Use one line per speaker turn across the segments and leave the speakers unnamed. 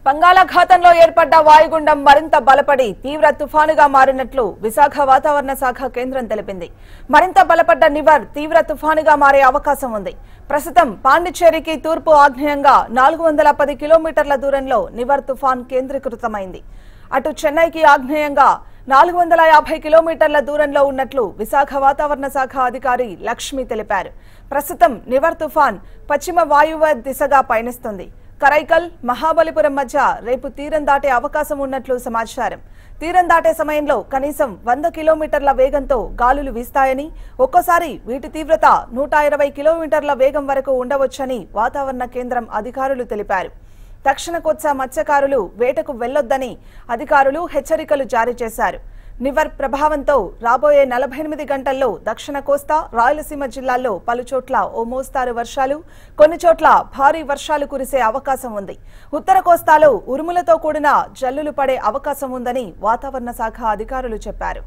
బంగాళాఖాతంలో ఏర్పడ్డ వాయుగుండం మరింత బలపడి తీవ్ర తుఫానుగా మారినట్లు విశాఖ వాతావరణ శాఖ కేంద్రం తెలిపింది. మరింత బలపడ్డ నివర్ తీవ్ర తుఫానుగా మారే అవకాశం ఉంది. ప్రస్తుతం పాండిచ్చేరికి తూర్పు ఆగ్నేయంగా 410 కిలోమీటర్ల దూరంలో నివర్ తుఫాన్ కేంద్రీకృతమైంది. అటు చెన్నైకి ఆగ్నేయంగా 450 కిలోమీటర్ల దూరంలో ఉన్నట్లు విశాఖ వాతావరణ శాఖ అధికారి లక్ష్మి తెలిపారు. ప్రస్తుతం నివర్ తుఫాన్ పశ్చిమ వాయువ్య దిశగా పయనిస్తుంది. కరైకల్, మహాబలిపురం మధ్య రేపు తీరం దాటే అవకాశం ఉన్నట్లు సమాచారం. తీరం దాటే సమయంలో కనీసం 100 కిలోమీటర్ల వేగంతో గాలులు వీస్తాయని, ఒక్కోసారి వీటి తీవ్రత 120 కిలోమీటర్ల వేగం వరకు ఉండవచ్చని వాతావరణ కేంద్రం అధికారులు తెలిపారు. దక్షిణ కోస్తా మత్స్యకారులు వేటకు వెళ్లొద్దని అధికారులు హెచ్చరికలు జారీ చేశారు. నివర్ ప్రభావంతో రాబోయే 48 గంటల్లో దక్షిణ కోస్తా, రాయలసీమ జిల్లాల్లో పలుచోట్ల ఓ మోస్తారు వర్షాలు, కొన్ని చోట్ల భారీ వర్షాలు కురిసే అవకాశం ఉంది. ఉత్తర కోస్తాలో ఉరుములతో కూడిన జల్లులు పడే అవకాశం ఉందని వాతావరణ శాఖ అధికారులు చెప్పారు.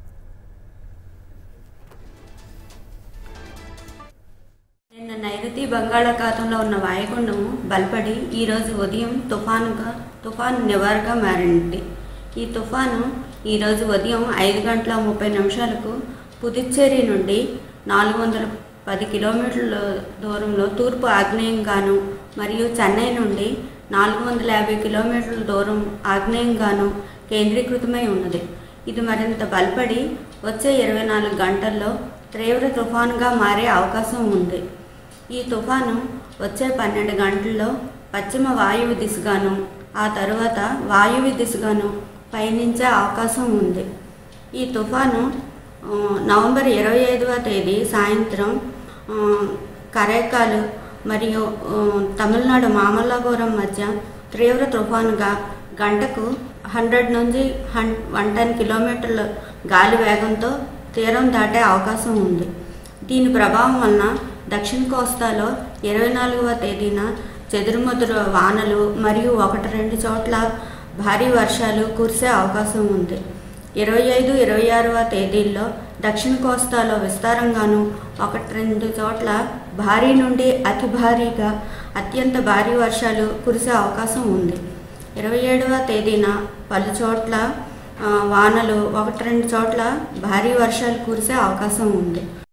నిన్న నైరుతి బంగాళాఖాతంలో ఉన్న వాయుగుండం బలపడి ఈరోజు ఉదయం తుఫాను నివార్గా మారింది. ఈ తుఫాను ఈరోజు ఉదయం 5:30 పుదుచ్చేరి నుండి 410 కిలోమీటర్ల దూరంలో తూర్పు ఆగ్నేయంగాను మరియు చెన్నై నుండి 450 కిలోమీటర్ల దూరం ఆగ్నేయంగాను కేంద్రీకృతమై ఉన్నది. ఇది మరింత బలపడి వచ్చే 24 గంటల్లో తీవ్ర తుఫానుగా మారే అవకాశం ఉంది. ఈ తుఫాను వచ్చే 12 గంటల్లో పశ్చిమ వాయువ్య దిశగాను ఆ తరువాత వాయువ్య దిశగాను పయనించే అవకాశం ఉంది. ఈ తుఫాను నవంబర్ 25వ తేదీ సాయంత్రం కరైకాల్ మరియు తమిళనాడు మామల్లపురం మధ్య తీవ్ర తుఫానుగా గంటకు 100 నుంచి 110 కిలోమీటర్ల గాలి వేగంతో తీరం దాటే అవకాశం ఉంది. దీని ప్రభావం వలన దక్షిణ కోస్తాలో 24వ తేదీన చెదురుమదురు వానలు మరియు 1-2 చోట్ల భారీ వర్షాలు కురిసే అవకాశం ఉంది. 25, 26వ తేదీల్లో దక్షిణ కోస్తాలో విస్తారంగాను 1-2 చోట్ల భారీ నుండి అతి భారీగా అత్యంత భారీ వర్షాలు కురిసే అవకాశం ఉంది. 27వ తేదీన పలు చోట్ల వానలు 1-2 చోట్ల భారీ వర్షాలు కురిసే అవకాశం ఉంది.